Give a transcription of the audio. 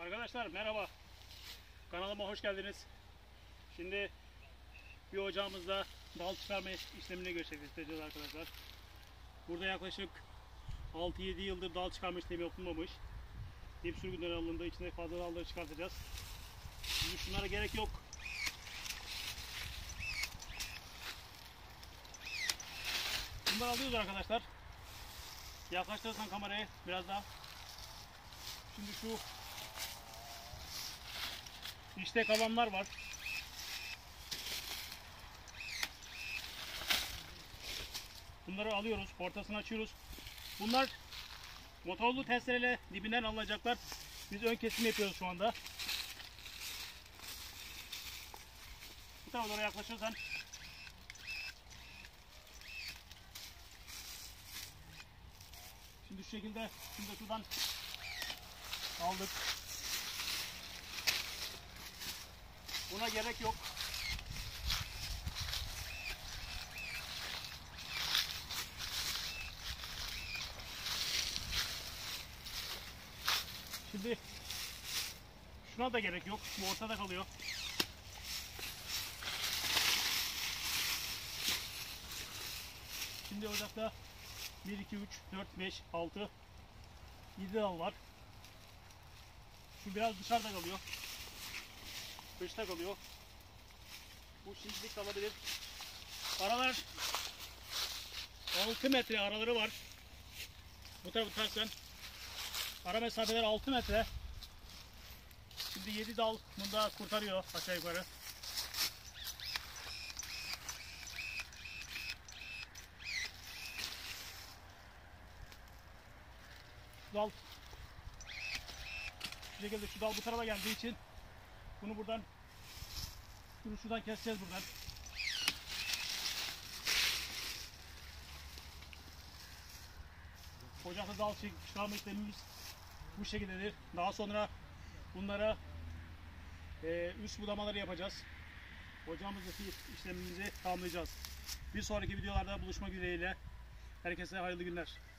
Arkadaşlar merhaba. Kanalıma hoş geldiniz. Şimdi bir ocağımızda dal çıkarma işlemini gerçekleştireceğiz arkadaşlar. Burada yaklaşık 6-7 yıldır dal çıkarma işlemi yapılmamış. Dip sürgünleri alındı. İçinde fazla dalları çıkartacağız. Şimdi şunlara gerek yok. Bunları alıyoruz arkadaşlar. Yaklaştırırsan kamerayı biraz daha. Şimdi şu işte kalanlar var. Bunları alıyoruz, ortasını açıyoruz. Bunlar motorlu testereyle dibinden alınacaklar. Biz ön kesim yapıyoruz şu anda. Bu tarafa doğru yaklaşırsan. Şimdi şu şekilde, şimdi şuradan aldık. Buna gerek yok. Şimdi şuna da gerek yok. Bu ortada kalıyor. Şimdi ocakta 1, 2, 3, 4, 5, 6, 7 dal var. Şu biraz dışarıda kalıyor. Dışta kalıyor. Bu şimdilik kalabilir. Aralar 6 metre araları var. Bu tarafı tutarsan ara mesafeler 6 metre. Şimdi 7 dal bunda kurtarıyor aşağı yukarı. Dal şu şekilde, şu dal bu tarafa geldiği için bunu buradan şuradan keseceğiz buradan. Ocakta dal çıkarma işlemimiz bu şekildedir. Daha sonra bunlara üst budamaları yapacağız. Ocağımızdaki işlemimizi tamamlayacağız. Bir sonraki videolarda buluşmak dileğiyle. Herkese hayırlı günler.